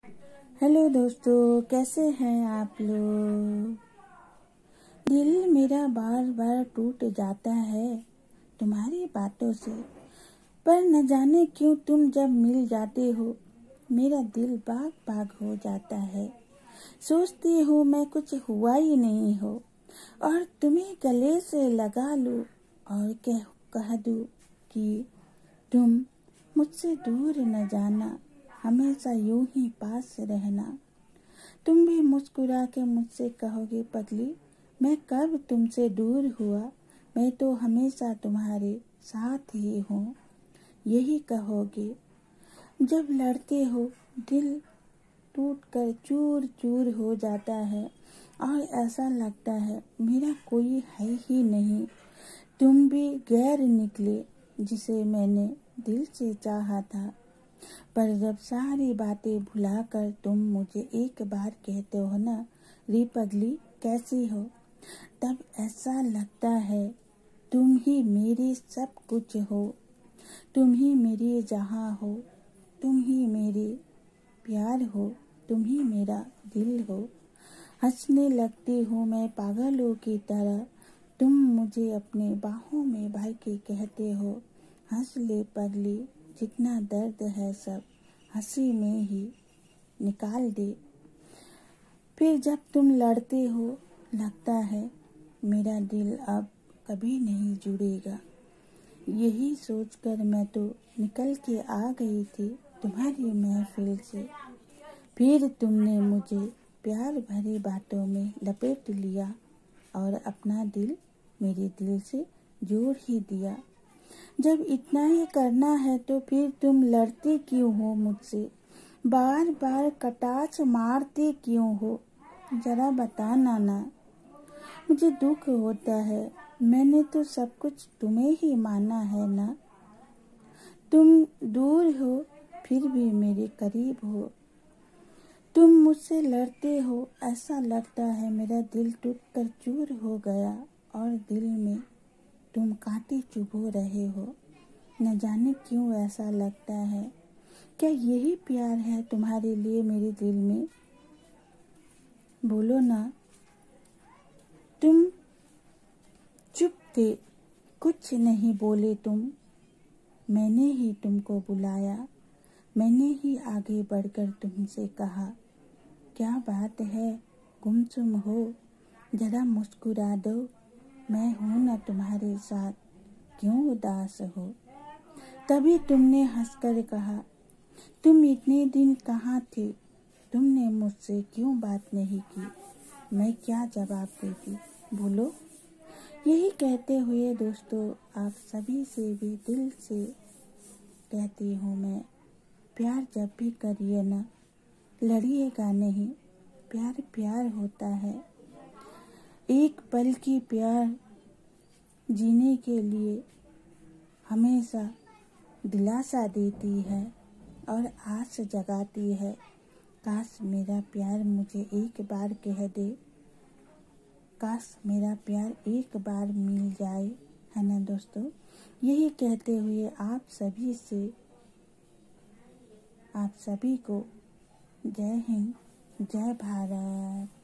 Hello दोस्तों, कैसे हैं आप लोग। दिल मेरा बार बार टूट जाता है तुम्हारी बातों से, पर न जाने क्यों तुम जब मिल जाते हो मेरा दिल बाग बाग हो जाता है। सोचती हूँ मैं कुछ हुआ ही नहीं हो और तुम्हें गले से लगा लूँ और कह दूँ कि तुम मुझसे दूर न जाना, हमेशा यूं ही पास रहना। तुम भी मुस्कुरा के मुझसे कहोगे पगली, मैं कब तुमसे दूर हुआ, मैं तो हमेशा तुम्हारे साथ ही हूँ, यही कहोगे। जब लड़ते हो दिल टूट कर चूर चूर हो जाता है और ऐसा लगता है मेरा कोई है ही नहीं। तुम भी गैर निकले जिसे मैंने दिल से चाहा था, पर जब सारी बातें भुलाकर तुम मुझे एक बार कहते हो ना, री पगली कैसी हो, तब ऐसा लगता है तुम ही मेरी सब कुछ हो, तुम ही मेरी जहां हो, तुम ही मेरे प्यार हो, तुम ही मेरा दिल हो। हंसने लगती हूँ मैं पागलों की तरह, तुम मुझे अपने बाहों में भर के कहते हो, हंस ले पगली, जितना दर्द है सब हंसी में ही निकाल दे। फिर जब तुम लड़ते हो लगता है मेरा दिल अब कभी नहीं जुड़ेगा। यही सोचकर मैं तो निकल के आ गई थी तुम्हारी महफिल से, फिर तुमने मुझे प्यार भरी बातों में लपेट लिया और अपना दिल मेरे दिल से जोड़ ही दिया। जब इतना ही करना है तो फिर तुम लड़ते क्यों हो मुझसे, बार बार कटाक्ष मारते क्यों हो, जरा बताना ना। मुझे दुख होता है, मैंने तो सब कुछ तुम्हें ही माना है ना। तुम दूर हो फिर भी मेरे करीब हो, तुम मुझसे लड़ते हो, ऐसा लगता है मेरा दिल टूट कर चूर हो गया और दिल में तुम कांटे चुभो रहे हो। न जाने क्यों ऐसा लगता है, क्या यही प्यार है तुम्हारे लिए मेरे दिल में, बोलो ना। तुम चुप थे, कुछ नहीं बोले तुम, मैंने ही तुमको बुलाया, मैंने ही आगे बढ़कर तुमसे कहा, क्या बात है गुमसुम हो, जरा मुस्कुरा दो, मैं हूं ना तुम्हारे साथ, क्यों उदास हो। तभी तुमने हंसकर कहा, तुम इतने दिन कहाँ थे, तुमने मुझसे क्यों बात नहीं की, मैं क्या जवाब देती, बोलो। यही कहते हुए दोस्तों आप सभी से भी दिल से कहती हूँ मैं, प्यार जब भी करिए ना, लड़िएगा नहीं, प्यार प्यार होता है। एक पल की प्यार जीने के लिए हमेशा दिलासा देती है और आस जगाती है। काश मेरा प्यार मुझे एक बार कह दे, काश मेरा प्यार एक बार मिल जाए, है ना दोस्तों। यही कहते हुए आप सभी को जय हिंद, जय भारत।